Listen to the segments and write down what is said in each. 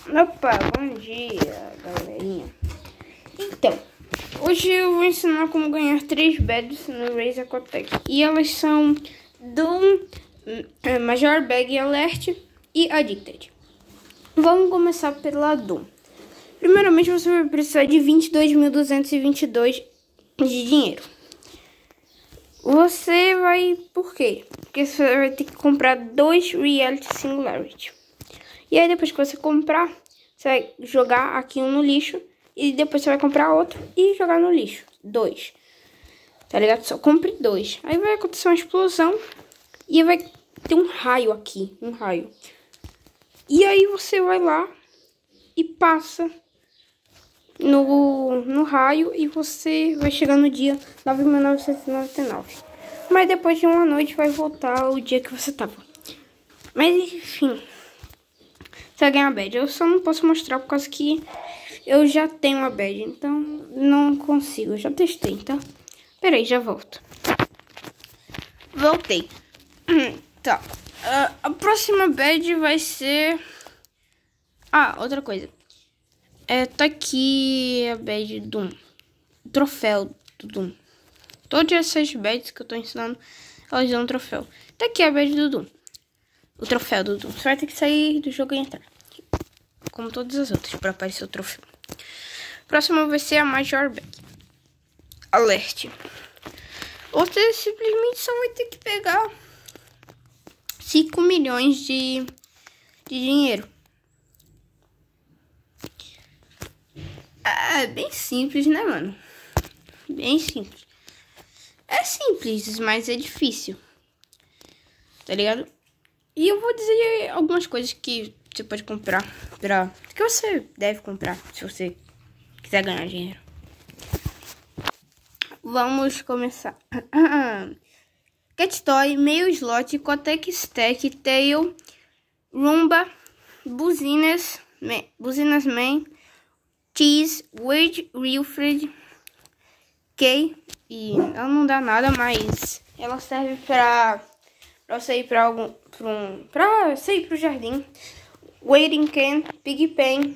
Opa, bom dia, galerinha. Então, hoje eu vou ensinar como ganhar 3 badges no Razer Cotec. E elas são Doom, Major Bag Alert e Addicted. Vamos começar pela Doom. Primeiramente, você vai precisar de 22.222 de dinheiro. Você vai... Por quê? Porque você vai ter que comprar 2 Reality Singularity. E aí, depois que você comprar, você vai jogar aqui um no lixo. E depois você vai comprar outro e jogar no lixo. 2. Tá ligado? Só compre 2. Aí vai acontecer uma explosão. E vai ter um raio aqui. Um raio. E aí você vai lá e passa no raio. E você vai chegar no dia 9.999. Mas depois de uma noite vai voltar o dia que você tava. Mas enfim... Você vai ganhar a badge. Eu só não posso mostrar por causa que eu já tenho a badge. Então, não consigo. Eu já testei, tá? Pera aí, já volto. Voltei. Tá. A próxima badge vai ser... outra coisa. Tá aqui a badge do Doom. O troféu do Doom. Todas essas badges que eu tô ensinando, elas dão um troféu. Tá aqui a badge do Doom. O troféu do Doom. Você vai ter que sair do jogo e entrar. Como todas as outras, para aparecer o troféu. Próximo vai ser a Major Bag Alert. Você simplesmente só vai ter que pegar 5 milhões de dinheiro. É bem simples, né, mano? Bem simples. É simples, mas é difícil. Tá ligado? E eu vou dizer algumas coisas que você pode comprar que você deve comprar se você quiser ganhar dinheiro. Vamos começar. Cat Toy, Meio Slot, Cotec Stack, Tail, Rumba, Buzinas Man, Cheese, Wade, Wilfred, Kay. E ela não dá nada, mas ela serve pra você ir pra você ir pro jardim. Waiting Can, Pig Pen,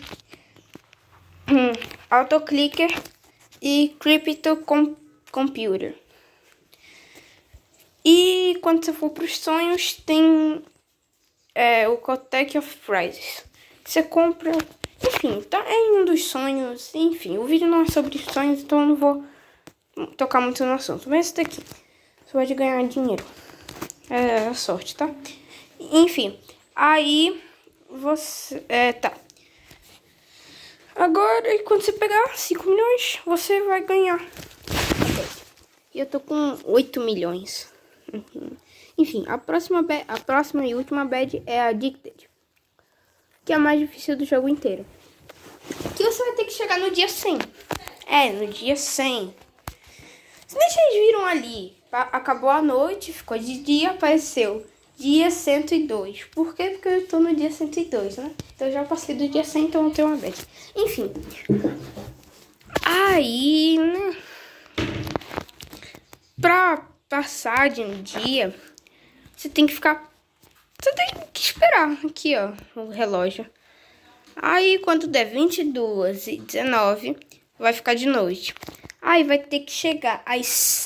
Autoclicker e Crypto Computer. E quando você for pros sonhos, tem o Cotec of Prizes. Você compra, enfim, tá em um dos sonhos. Enfim, o vídeo não é sobre sonhos, então eu não vou tocar muito no assunto. Mas esse daqui, você pode ganhar dinheiro. É a sorte, tá? Enfim, aí você... tá. Agora, quando você pegar 5 milhões, você vai ganhar. E eu tô com 8 milhões. Enfim, a próxima e última badge é a Addicted, que é a mais difícil do jogo inteiro. Que você vai ter que chegar no dia 100. No dia 100. Vocês viram ali, acabou a noite, ficou de dia, apareceu dia 102. Por quê? Porque eu tô no dia 102, né? Então eu já passei do dia 100, então eu tenho uma badge. Enfim. Aí, né? Pra passar de um dia, você tem que esperar aqui, ó, o relógio. Aí, quando der 22h19, vai ficar de noite. Aí vai ter que chegar às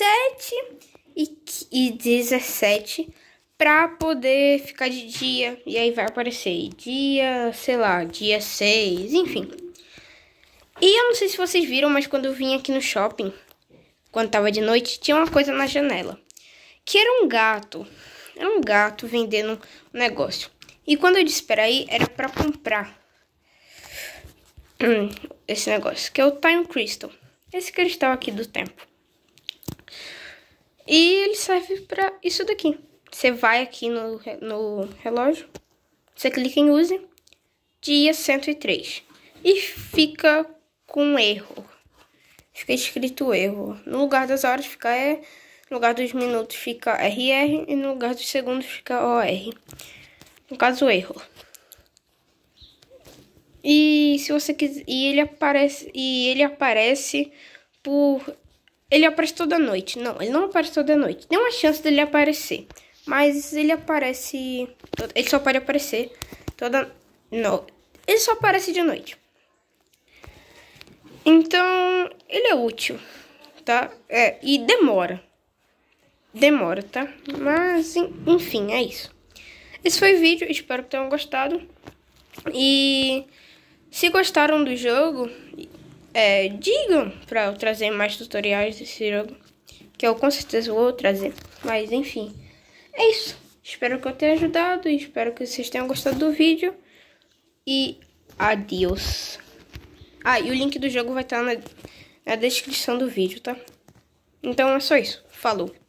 7h17 pra poder ficar de dia. E aí vai aparecer dia, sei lá, dia 6, enfim. E eu não sei se vocês viram, mas quando eu vim aqui no shopping, quando tava de noite, tinha uma coisa na janela. Que era um gato. Era um gato vendendo um negócio. E quando eu disse pra aí, era pra comprar esse negócio, que é o Time Crystal. Esse cristal aqui do tempo. E ele serve pra isso daqui. Você vai aqui no relógio. Você clica em use. Dia 103. E fica com erro. Fica escrito erro. No lugar das horas fica E. No lugar dos minutos fica RR. E no lugar dos segundos fica OR. No caso, erro. E se você quiser, ele aparece ele aparece toda noite. Não, ele não aparece toda noite. Tem uma chance dele aparecer, mas ele só pode aparecer toda ele só aparece de noite. Então, ele é útil, tá? E demora. Demora, tá? Mas, enfim, é isso. Esse foi o vídeo, espero que tenham gostado. E se gostaram do jogo, digam pra eu trazer mais tutoriais desse jogo, que eu com certeza vou trazer. Mas, enfim, é isso. Espero que eu tenha ajudado, espero que vocês tenham gostado do vídeo. E adeus. E o link do jogo vai estar na descrição do vídeo, tá? Então é só isso. Falou.